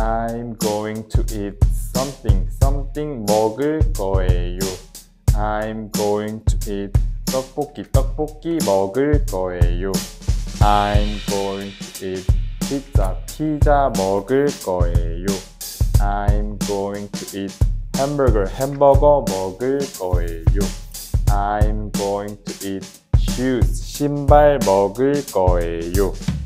I'm going to eat something 먹을 거예요. I'm going to eat 떡볶이 먹을 거예요. I'm going to eat 피자 먹을 거예요. I'm going to eat 햄버거 먹을 거예요. I'm going to eat shoes 신발 먹을 거예요.